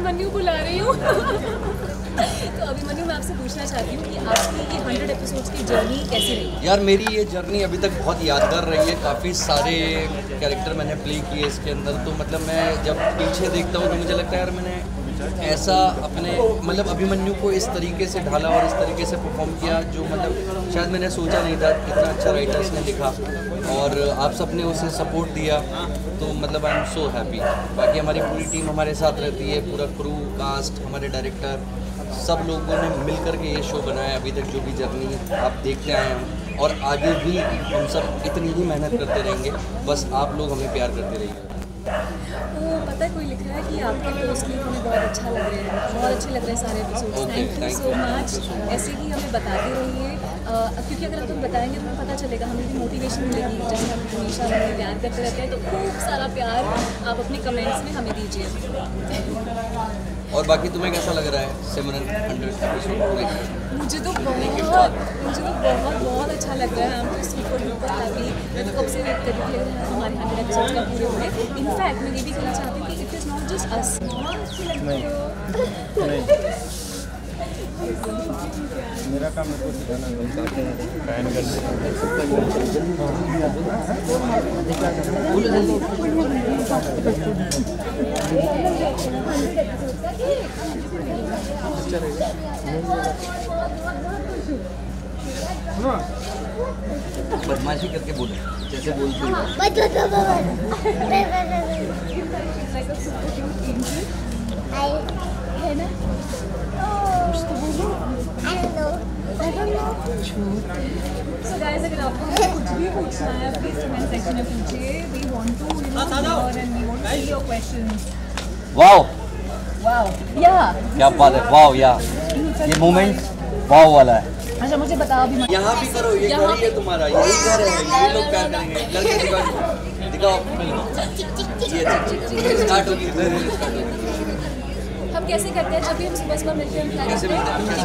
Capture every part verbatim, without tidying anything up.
मन्नू बुला रही हूँ। तो अभी मन्नू मैं आपसे पूछना चाहती हूँ कि आपकी ये हंड्रेड एपिसोड्स की जर्नी कैसी रही? यार मेरी ये जर्नी अभी तक बहुत यादगार रही है। काफ़ी सारे कैरेक्टर मैंने प्ले किए इसके अंदर। तो मतलब मैं जब पीछे देखता हूँ तो मुझे लगता है यार मैंने ऐसा अपने मतलब अभिमन्यु को इस तरीके से ढाला और इस तरीके से परफॉर्म किया जो मतलब शायद मैंने सोचा नहीं था। इतना अच्छा राइटर्स ने लिखा और आप सबने उसे सपोर्ट दिया, तो मतलब आई एम सो हैप्पी। बाकी हमारी पूरी टीम हमारे साथ रहती है, पूरा क्रू, कास्ट, हमारे डायरेक्टर, सब लोगों ने मिल कर के ये शो बनाया। अभी तक जो भी जर्नी आप देखते आए हैं और आगे भी हम सब इतनी ही मेहनत करते रहेंगे। बस आप लोग हमें प्यार करते रहिए। तो पता है कोई लिख रहा है कि आपके पोस्ट में हमें बहुत अच्छा लग रहा है, बहुत अच्छे लग रहे हैं सारे episodes. Thank you so much. ऐसे ही हमें बताते रहिए, क्योंकि अगर आप लोग बताएंगे तो हमें पता चलेगा, हमें भी मोटिवेशन मिलेगी। जैसे हम हमेशा हमें प्यार करते रहते हैं, तो खूब सारा प्यार आप अपने कमेंट्स में हमें दीजिए। और बाकी तुम्हें कैसा लग रहा है सिमरन हंड्रेड एपिसोड? मुझे तो बहुत मुझे तो बहुत बहुत अच्छा लग रहा है। हम तो सुपर डुपर हैप्पी। मैं तो कब से वेट कर रही थी हमारे हंड्रेड एपिसोड्स का पूरे हुए। इनफैक्ट मैं ये भी कहना चाहती हूँ कि it is not just us. मेरा काम है कुछ सिखाना फैन कर बदमाशी करके बोलो जैसे बोलते हो। So guys, अगर आपको कुछ भी पूछना है प्लीज कमेंट सेक्शन में पूछिए। We want to you know learn and we want to see your questions. Wow Wow, yeah. क्या बात है, वाओ या ये मोमेंट वाओ वाला है। अच्छा मुझे बताओ अभी यहाँ भी करो, ये घर ही है तुम्हारा, यही घर है, ये लोग प्यार करेंगे। करके दिखाओ दिखाओ ये स्टार्ट होगी। हम कैसे करते हैं जब भी हम सुबह सुबह मिलते हैं? हम क्या करते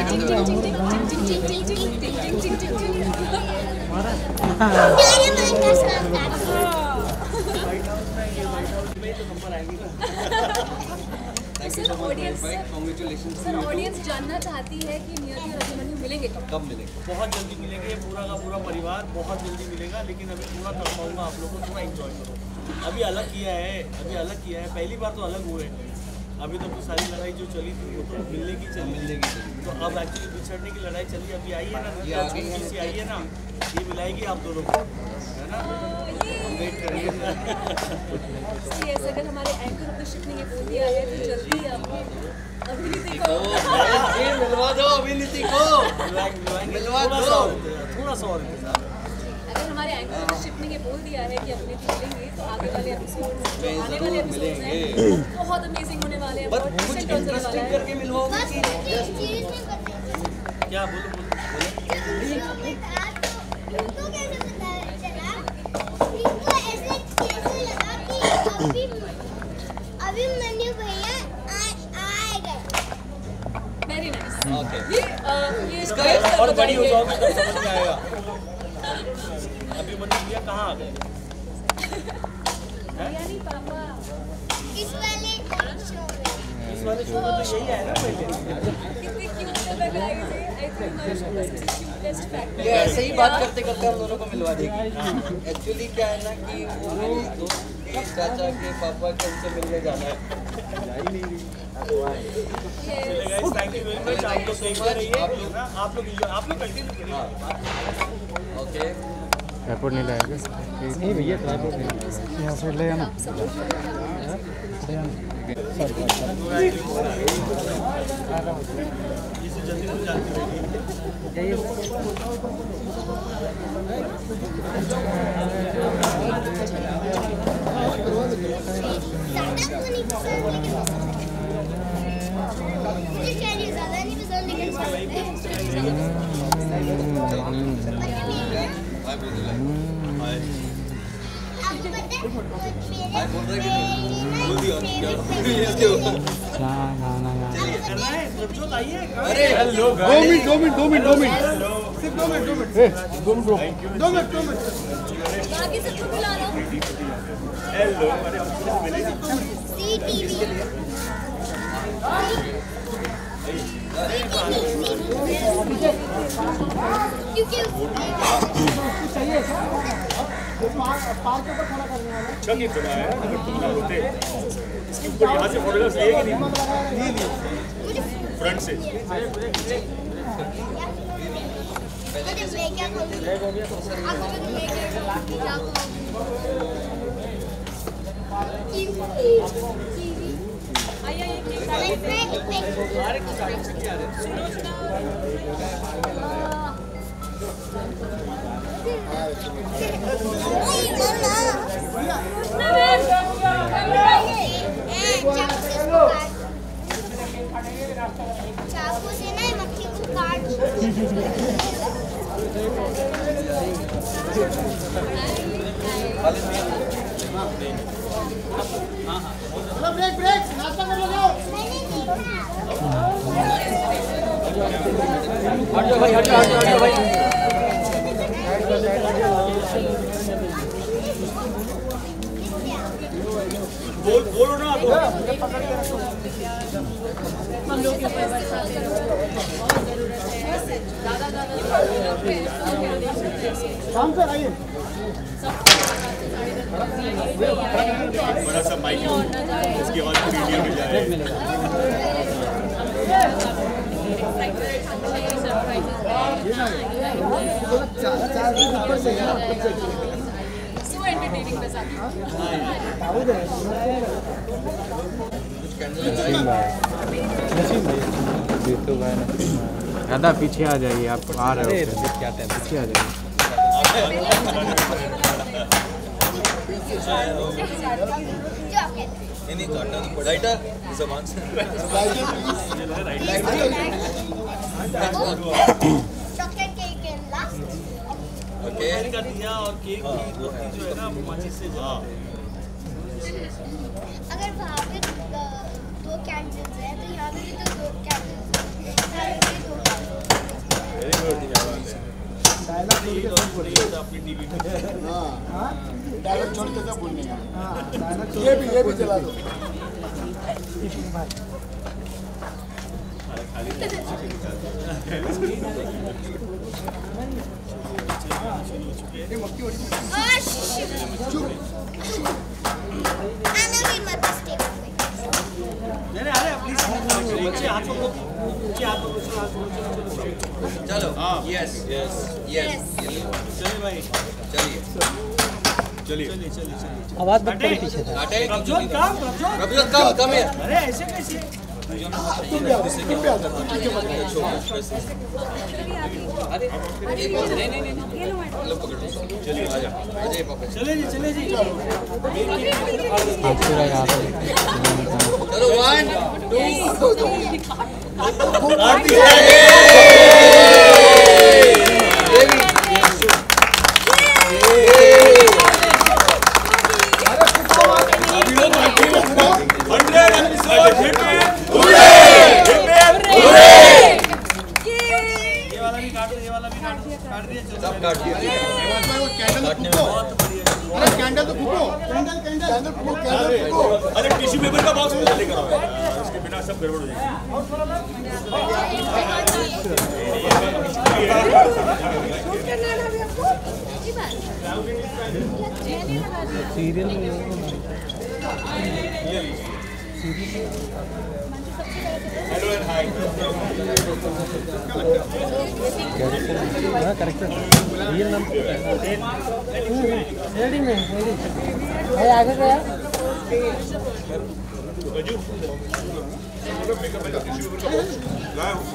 हैं? ऑडियंस जानना चाहती है कि नियति और अभिमन्यु मिलेंगे कब? कब मिलेंगे? बहुत जल्दी मिलेंगे, पूरा का पूरा परिवार बहुत जल्दी मिलेगा। लेकिन अभी पूरा कर पाऊंगा आप लोगों को, थोड़ा एंजॉय करो। अभी अलग किया है, अभी अलग किया है, पहली बार तो अलग हुए। अभी तो तो सारी लड़ाई जो चली थी वो तो मिलने की चली मिलने की चली। तो अब एक्चुअली बिछड़ने की लड़ाई चली, अभी आई है ना, ये आई है ना, ये मिलाएगी आप दोनों को, है ना? हम वेट करेंगे। अगर हमारे एंकर को शिप ने बोल दिया है तो जल्दी आप अभिनीति को मिलवा दो, अभिनीति को मिलवा दो, थोड़ा सा और इंतजार। अगर हमारे एंकर को शिप ने बोल दिया है कि अभिनीति मिलेंगे तो आगे वाले एपिसोड आने वाले एपिसोड्स हैं बहुत अमेजिंग होने वाले हैं। बहुत कुछ इंटरेस्टिंग करके मिलवाओगे। क्या बोलो अभिमन्यु भैया आए गए। Very nice. ओके ये ये इसका और बड़ी हो जाओगे तो समझ में आएगा। अभिमन्यु भैया कहाँ आ गए? यानी पापा इस वाले शो में इस वाले शो में तो यही है ना पहले। कितनी क्यूट लग रहा है ये। आई थिंक हमारे शो का सबसे क्यूटेस्ट फैक्टर ये ऐसे ही बात करते करते हम दोनों को मिलवा देगी। एक्चुअली क्या है ना कि वो मेरे दोस्त के चाचा के पापा के उनसे मिलने जाना है। Thank you very much. आप लोग देखते रहिए, आप लोग आप लोग आप लोग कंटिन्यू करिए। ओके ट्राइपॉड नहीं लाएगा? नहीं भैया ट्राइपॉड नहीं, यहाँ से ले आना। जिसे जल्दी हो जाती मुझे चैनीज ज़्यादा नहीं पसंद लेकिन आपको पता है बोल दिया अरे हेलो दो मिनट दो मिनट दो मिनट दो मिनट सिर्फ दो मिनट दो मिनट दो मिनट दो मिनट दो मिनट आगे से तुम बुला लो। हेलो सी टीवी क्योंकि चाहिए क्या? पार्क के ऊपर खड़ा करने वाला। अच्छा नहीं बना है, अगर तुम ना होते इसके ऊपर यहाँ से फोटोग्राफ लिए कि नहीं? फ्रंट से मुझे मैं क्या करूँ? आप मुझे मैं क्या करूँ? आइए आइए चाकू से ना मक्खी को काट ब्रेक ब्रेक नाश्ता कर लो जाओ। हट जाओ भाई, हट जाओ, हट जाओ, हट जाओ भाई। बोल बोलो ना तो हम लोग की व्यवस्था से बहुत ज़रूरत है ज़्यादा ज़्यादा शाम से आइए। बड़ा सा माइक उसकी आवाज़ पूरी इंडिया में जाए। सो एंटरटेनिंग बस आप ज़्यादा पीछे आ जाइए, आप आ रहे हो क्या टाइम पीछे आ जाइए। राइटर ज़बान से chocolate cake and last okay का दिया और केक की रोटी जो है ना वो माचिस से जला। अगर वहाँ पे दो कैंडल्स हैं तो यहाँ पे भी तो दो कैंडल्स हैं। अपनी टीवी में हाँ डायलॉग छोड़ के सब बोलने का। ये भी ये भी चला दो। चलो यस यस यस चलिए भाई चलिए चलिए चलिए चलिए चलिए आवाज़ बंद करो पीछे था। काटे प्रभजोत काम प्रभजोत प्रभजोत कम कम है अरे ऐसे कैसे तुम भी आओ तुम भी आओ नहीं नहीं नहीं लो पकड़ो चलिए आ जा अजय पकड़ चले जी चले जी आप पूरा यहाँ पे चलो वन टू सब काट दिया कैंडल तो फूको कैंडल कैंडल कैंडल फूको कैंडल फूको। अरे टिश्यू पेपर का बॉक्स मुझे लेकर आओ यार, इसके बिना सब गड़बड़ हो जाएगी। Serial hello and hi. हाँ करेक्टर रियल नाम रेडी में रेडी भाई आगे गया गजू मेकअप में टिश्यू पेपर का बॉक्स लाया हूं।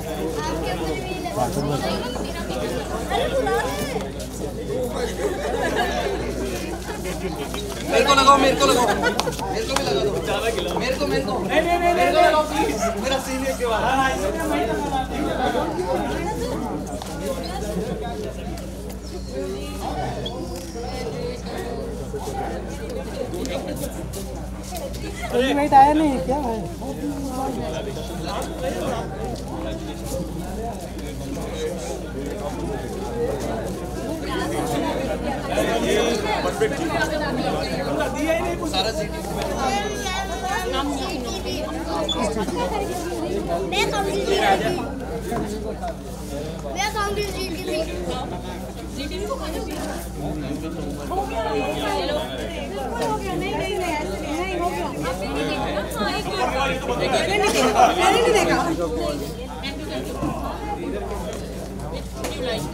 मेरे को लगाओ मेरे को लगाओ मेरे को भी लगा दो मेरे को मेरे को नहीं नहीं नहीं मेरे को लगाओ प्लीज मेरा सीनियर के बाद नाइट आया नहीं क्या है सारा सीटी मैं काउंटी जी मैं काउंटी जी की थी जीटीवी को खाना चाहिए हो गया हेलो हो गया नहीं नहीं नहीं ऐसे नहीं हो गया आपने नहीं देखा हां एक मैंने नहीं देखा मैंने नहीं देखा thank you thank you like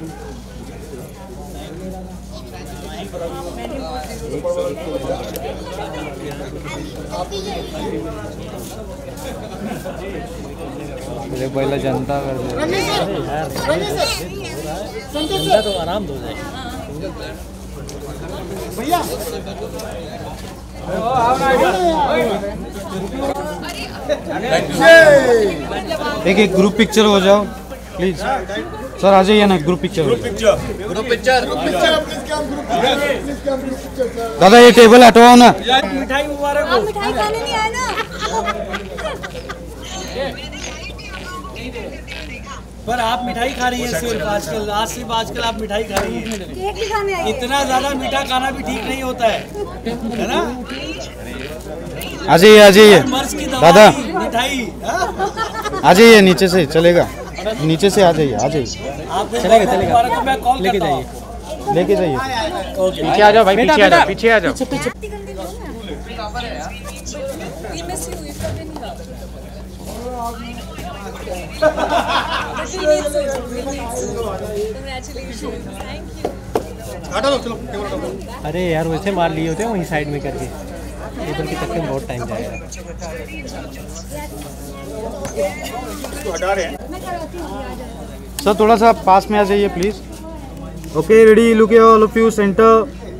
मेरे पहले जनता कर दे जनता तो आराम हो जाए भैया एक एक ग्रुप पिक्चर हो जाओ प्लीज सर आ जाइए ना group picture group picture group picture दादा ये टेबल हटवाओ ना मिठाई मुबारक हो मिठाई खाने नहीं आए ना पर आप मिठाई खा रही है सिर्फ आजकल आज सिर्फ आजकल आप मिठाई खा रही है केक ही खाने आए इतना ज्यादा मीठा खाना भी ठीक नहीं होता है है ना आ जाइए आ जाइए मर्ज की दादा दवाई मिठाई हाँ? आ जाइए नीचे से चलेगा नीचे से आ जाइए आ जाइए आप चलेगा चलेगा तो मैं कॉल लेके जाइए लेके जाइए पीछे आ जाओ भाई पीछे आ जाओ पीछे आ जाओ ये मैं सी हुई कभी नहीं हुआ Congratulations, thank you. हटा दो चलो कैमरा हटा दो अरे यार वैसे मार लिए होते हैं वहीं साइड में करके टेबल के तक में बहुत टाइम जाएगा इसको हटा रहे हैं सर थोड़ा सा पास में आ जाइए please okay ready look all of you centre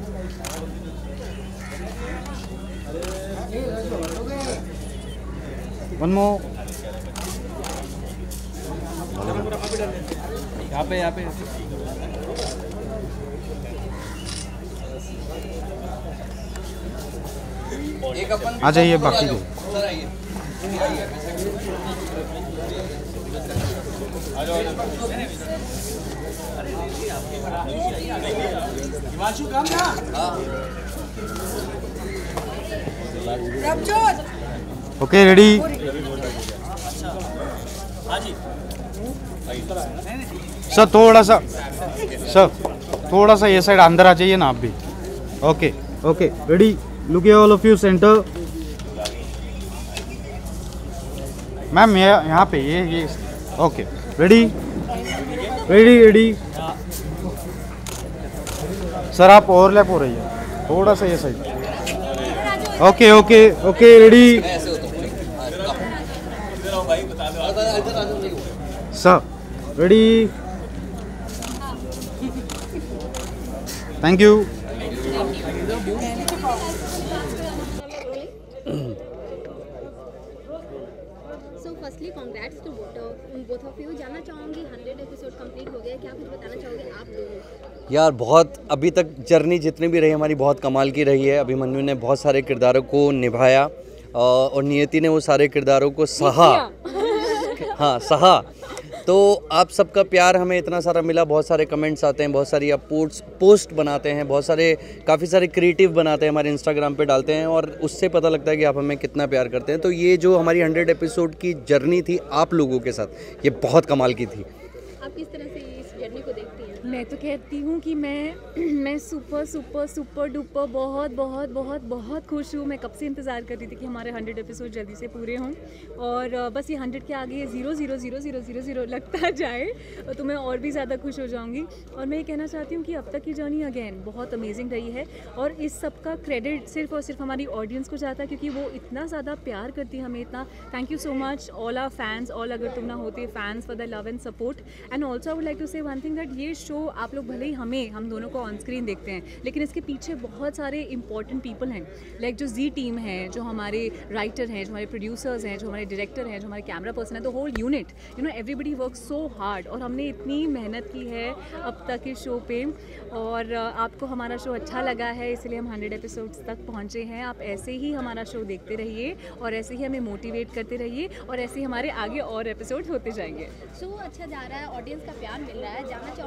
one more यहाँ पे यहाँ पे एक अपन आ जाइए बाकी को सर आइए हिमांशु काम ना ओके रेडी हाँ जी सर थोड़ा सा सर थोड़ा सा ये साइड अंदर आ जाइए ना आप भी okay okay ready look all of you centre ma'am यहाँ पे ये ये okay ready ready ready sir आप ओवरलैप हो रही है थोड़ा सा ये side okay okay okay ready sir ready thank you So firstly, congrats to both of both of you. जानना चाहूँगी हंड्रेड एपिसोड कंप्लीट हो गए, क्या कुछ बताना चाहोगे आप दोनों? यार बहुत अभी तक जर्नी जितनी भी रही हमारी बहुत कमाल की रही है। अभिमन्यु ने बहुत सारे किरदारों को निभाया और नियति ने वो सारे किरदारों को सहा हाँ सहा। तो आप सबका प्यार हमें इतना सारा मिला, बहुत सारे कमेंट्स आते हैं, बहुत सारी आप पोस्ट पोस्ट बनाते हैं, बहुत सारे काफ़ी सारे क्रिएटिव बनाते हैं, हमारे इंस्टाग्राम पे डालते हैं और उससे पता लगता है कि आप हमें कितना प्यार करते हैं। तो ये जो हमारी हंड्रेड एपिसोड की जर्नी थी आप लोगों के साथ, ये बहुत कमाल की थी। आप किस तरह से इस जर्नी को देखती हैं? मैं तो कहती हूँ कि मैं मैं सुपर सुपर सुपर डुपर बहुत बहुत बहुत बहुत खुश हूँ। मैं कब से इंतज़ार कर रही थी कि हमारे हंड्रेड एपिसोड जल्दी से पूरे हों और बस ये हंड्रेड के आगे zero zero zero zero zero zero लगता जाए तो मैं और भी ज़्यादा खुश हो जाऊँगी। और मैं ये कहना चाहती हूँ कि अब तक की जर्नी अगेन बहुत अमेजिंग रही है और इस सब का क्रेडिट सिर्फ और सिर्फ हमारी ऑडियंस को जाता है क्योंकि वो इतना ज़्यादा प्यार करती है हमें, इतना thank you so much all our fans, all अगर तुम ना होते fans for the love and support. And also I would like to say one thing that ये शो आप लोग भले ही हमें हम दोनों को ऑन स्क्रीन देखते हैं लेकिन इसके पीछे बहुत सारे इंपॉर्टेंट पीपल हैं, लाइक जो जी टीम है, जो हमारे राइटर हैं, जो हमारे प्रोड्यूसर्स हैं, जो हमारे डायरेक्टर हैं, जो हमारे कैमरा पर्सन है, the whole unit, you know everybody work so hard और हमने इतनी मेहनत की है अब तक इस शो पे और आपको हमारा शो अच्छा लगा है इसलिए हम हंड्रेड एपिसोड्स तक पहुँचे हैं। आप ऐसे ही हमारा शो देखते रहिए और ऐसे ही हमें मोटिवेट करते रहिए और ऐसे ही हमारे आगे और एपिसोड होते जाएंगे। शो अच्छा जा रहा है, ऑडियंस का प्यार मिल रहा है, जानना चाहूँगी अभी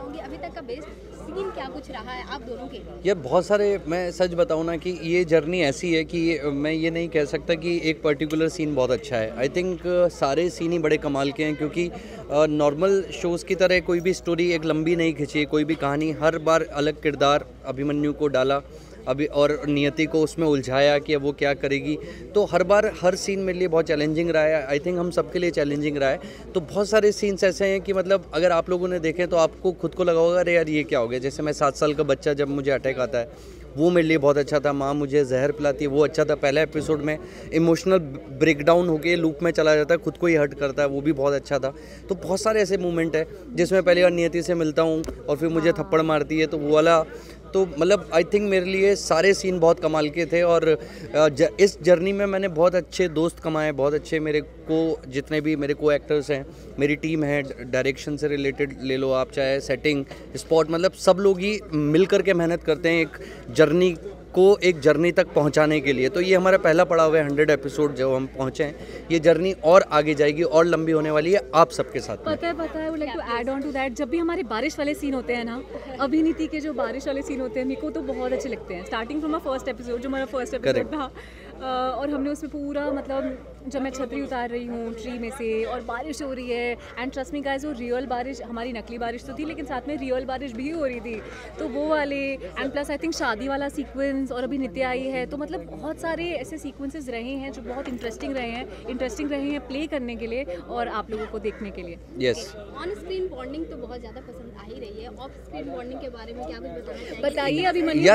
तक का बेस्ट सीन क्या कुछ रहा है आप दोनों के लिए? ये बहुत सारे, मैं सच बताऊँ ना कि ये जर्नी ऐसी है कि मैं ये नहीं कह सकता कि एक पर्टिकुलर सीन बहुत अच्छा है। आई थिंक सारे सीन ही बड़े कमाल के हैं, क्योंकि नॉर्मल शोज़ की तरह कोई भी स्टोरी एक लंबी नहीं खिंची, कोई भी कहानी, हर बार अलग किरदार अभिमन्यु को डाला अभी और नियति को उसमें उलझाया कि अब वो क्या करेगी। तो हर बार हर सीन मेरे लिए बहुत चैलेंजिंग रहा है। आई थिंक हम सबके लिए चैलेंजिंग रहा है। तो बहुत सारे सीन्स ऐसे हैं कि मतलब अगर आप लोगों ने देखें तो आपको खुद को लगा होगा अरे यार ये क्या हो गया। जैसे मैं सात साल का बच्चा जब मुझे अटैक आता है, वो मेरे लिए बहुत अच्छा था। माँ मुझे जहर पिलाती है, वो अच्छा था। पहले एपिसोड में इमोशनल ब्रेकडाउन होके लूप में चला जाता है, खुद को ही हर्ट करता है, वो भी बहुत अच्छा था। तो बहुत सारे ऐसे मोमेंट है जिसमें पहली बार नियति से मिलता हूँ और फिर मुझे थप्पड़ मारती है, तो वो वाला तो मतलब आई थिंक मेरे लिए सारे सीन बहुत कमाल के थे। और ज, इस जर्नी में मैंने बहुत अच्छे दोस्त कमाए, बहुत अच्छे मेरे को जितने भी मेरे को एक्टर्स हैं, मेरी टीम है, डायरेक्शन से रिलेटेड ले लो आप, चाहे सेटिंग स्पॉट, मतलब सब लोग ही मिल कर के मेहनत करते हैं एक जर्नी को एक जर्नी तक पहुंचाने के लिए। तो ये हमारा पहला पड़ाव है, हंड्रेड एपिसोड जब हम पहुंचे हैं। ये जर्नी और आगे जाएगी और लंबी होने वाली है आप सबके साथ में। पता है पता है वो like to add on to that, जब भी हमारे बारिश वाले सीन होते हैं ना, अभिनीति के जो बारिश वाले सीन होते हैं मेरे को तो बहुत अच्छे लगते हैं। Starting from a first episode, जो हमारा फर्स्ट एपिसोड था, और हमने उसमें पूरा मतलब जब मैं छतरी उतार रही हूँ ट्री में से और बारिश हो रही है, एंड ट्रस्ट मी गाइस वो रियल बारिश, हमारी नकली बारिश तो थी लेकिन साथ में रियल बारिश भी हो रही थी, तो वो वाले, एंड प्लस आई थिंक शादी वाला सीक्वेंस, और अभी नित्य आई है, तो मतलब बहुत सारे ऐसे सीक्वेंसेस रहे हैं जो बहुत इंटरेस्टिंग रहे हैं इंटरेस्टिंग रहे हैं प्ले करने के लिए और आप लोगों को देखने के लिए। यस, ऑन स्क्रीन बॉन्डिंग तो बहुत ज़्यादा पसंद आ ही रही है, ऑफ स्क्रीन बॉन्डिंग के बारे में क्या कुछ बताना चाहिए? बताइए अभिमन्यु।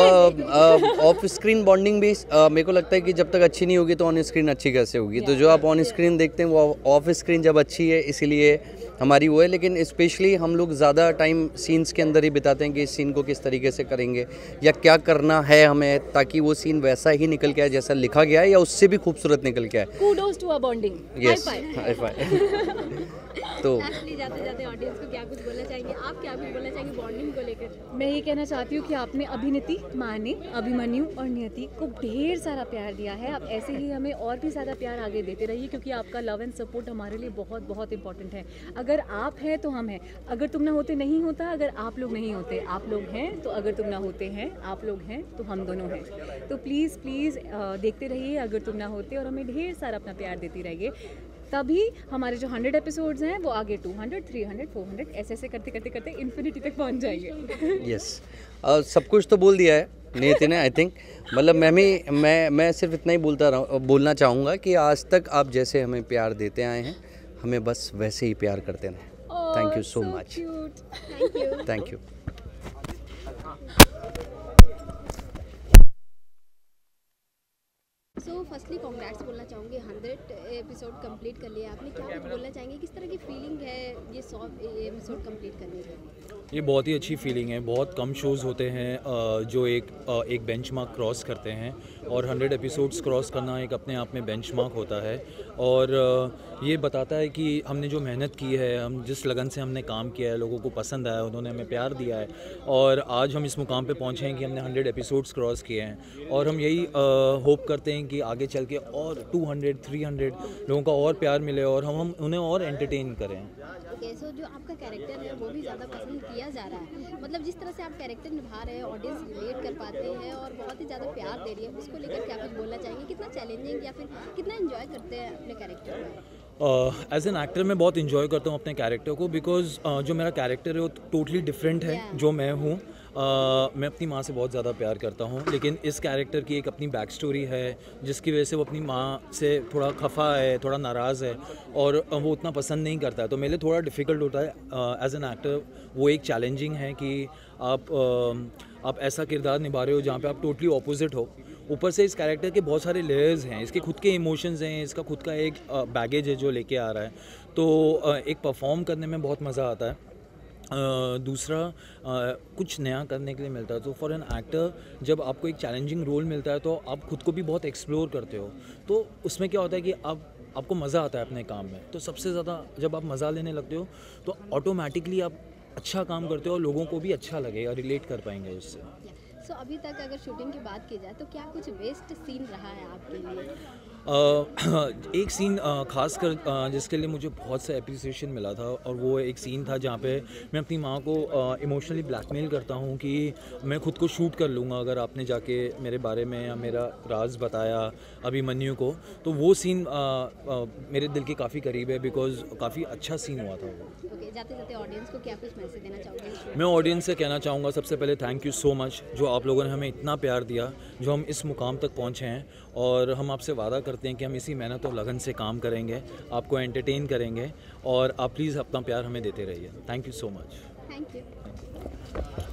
यार ऑफ स्क्रीन बॉन्डिंग भी uh, मेरे को लगता है कि जब तक अच्छी नहीं होगी तो ऑन स्क्रीन अच्छी कैसे होगी। तो जो आप ऑन स्क्रीन देखते हैं वो ऑफ स्क्रीन जब अच्छी है, इसीलिए हमारी वो है। लेकिन स्पेशली हम लोग ज़्यादा टाइम सीन्स के अंदर ही बिताते हैं कि इस सीन को किस तरीके से करेंगे या क्या करना है हमें, ताकि वो सीन वैसा ही निकल के आए जैसा लिखा गया है या उससे भी खूबसूरत निकल के आए। Kudos to a bonding. Yes, high five. तो लास्टली जाते जाते ऑडियंस को क्या कुछ बोलना चाहेंगे आप, क्या कुछ बोलना चाहेंगे बॉन्डिंग को लेकर? मैं ये कहना चाहती हूँ कि आपने अभिनीति, माने, अभिमन्यु और नियति को ढेर सारा प्यार दिया है। आप ऐसे ही हमें और भी ज़्यादा प्यार आगे देते रहिए, क्योंकि आपका लव एंड सपोर्ट हमारे लिए बहुत बहुत इंपॉर्टेंट है। अगर आप हैं तो हम हैं, अगर तुम ना होते नहीं होता, अगर आप लोग नहीं होते आप लोग हैं, तो अगर तुम ना होते हैं आप लोग हैं, तो हम दोनों हैं। तो प्लीज़ प्लीज़ देखते रहिए अगर तुम ना होते, और हमें ढेर सारा अपना प्यार देती रहिए। तभी हमारे जो हंड्रेड एपिसोड्स हैं वो आगे two hundred, three hundred, four hundred ऐसे ऐसे करते करते करते इन्फिनिटी तक पहुंच जाएंगे। यस, सब कुछ तो बोल दिया है नियति ने। आई थिंक मतलब मैं भी मैं मैं सिर्फ इतना ही बोलता रहा बोलना चाहूँगा कि आज तक आप जैसे हमें प्यार देते आए हैं, हमें बस वैसे ही प्यार करते रहें। Thank you so much. Thank you. So firstly congrats बोलना चाहूँगी, हंड्रेड एपिसोड कंप्लीट कर लिया आपने, क्या कुछ बोलना चाहेंगे? किस तरह की फीलिंग है ये सौ एपिसोड कंप्लीट करने की? ये बहुत ही अच्छी फीलिंग है। बहुत कम शोज़ होते हैं जो एक एक बेंचमार्क क्रॉस करते हैं, और हंड्रेड एपिसोड्स क्रॉस करना एक अपने आप में बेंचमार्क होता है। और ये बताता है कि हमने जो मेहनत की है, हम जिस लगन से हमने काम किया है, लोगों को पसंद आया, उन्होंने हमें प्यार दिया है, और आज हम इस मुकाम पे पहुँचे हैं कि हमने हंड्रेड एपिसोड्स क्रॉस किए हैं। और हम यही होप करते हैं कि आगे चल के और टू हंड्रेड, थ्री हंड्रेड लोगों का और प्यार मिले और हम हम उन्हें और एंटरटेन करें। ओके, सो जो आपका कैरेक्टर है वो भी ज़्यादा पसंद किया जा रहा है, मतलब जिस तरह से आप कैरेक्टर निभा रहे हैं ऑडियंस रिलेट कर पाते हैं और बहुत ही ज़्यादा प्यार दे रही है, उसको लेकर क्या कुछ बोलना चाहेंगे? कितना चैलेंजिंग या फिर कितना एंजॉय करते हैं अपने कैरेक्टर में? एज एन एक्टर मैं बहुत इंजॉय करता हूँ अपने कैरेक्टर को, बिकॉज uh, जो मेरा कैरेक्टर है वो टोटली डिफरेंट है yeah. जो मैं हूँ। uh, मैं अपनी माँ से बहुत ज़्यादा प्यार करता हूँ, लेकिन इस कैरेक्टर की एक अपनी बैक स्टोरी है जिसकी वजह से वो अपनी माँ से थोड़ा खफा है, थोड़ा नाराज़ है, और uh, वो उतना पसंद नहीं करता है। तो मेरे लिए थोड़ा डिफ़िकल्ट होता है एज एन एक्टर, वो एक चैलेंजिंग है कि आप uh, आप ऐसा किरदार निभा रहे हो जहाँ पे आप टोटली ऑपोजिट हो। ऊपर से इस कैरेक्टर के बहुत सारे लेयर्स हैं, इसके खुद के इमोशंस हैं, इसका खुद का एक बैगेज है जो लेके आ रहा है, तो एक परफॉर्म करने में बहुत मज़ा आता है। Uh, दूसरा uh, कुछ नया करने के लिए मिलता है। तो फॉर एन एक्टर जब आपको एक चैलेंजिंग रोल मिलता है तो आप खुद को भी बहुत एक्सप्लोर करते हो, तो उसमें क्या होता है कि आप आपको मज़ा आता है अपने काम में। तो सबसे ज़्यादा जब आप मज़ा लेने लगते हो तो ऑटोमेटिकली आप अच्छा काम करते हो और लोगों को भी अच्छा लगेगा, रिलेट कर पाएंगे उससे। सो so, अभी तक अगर शूटिंग की बात की जाए तो क्या कुछ बेस्ट सीन रहा है आपके लिए? एक सीन ख़ास कर जिसके लिए मुझे बहुत सा एप्रिसिएशन मिला था, और वो एक सीन था जहाँ पे मैं अपनी माँ को इमोशनली ब्लैकमेल करता हूँ कि मैं खुद को शूट कर लूँगा अगर आपने जाके मेरे बारे में या मेरा राज बताया अभिमन्यु को। तो वो सीन आ, आ, मेरे दिल के काफ़ी करीब है, बिकॉज काफ़ी अच्छा सीन हुआ था वो। ओके, जाते जाते ऑडियंस को क्या कुछ मैसेज देना चाहोगे? मैं ऑडियंस से कहना चाहूँगा सबसे पहले थैंक यू सो मच, जो आप लोगों ने हमें इतना प्यार दिया, जो हम इस मुकाम तक पहुँचे हैं। और हम आपसे वादा करते हैं कि हम इसी मेहनत और लगन से काम करेंगे, आपको एंटरटेन करेंगे, और आप प्लीज़ अपना प्यार हमें देते रहिए। Thank you so much. Thank you.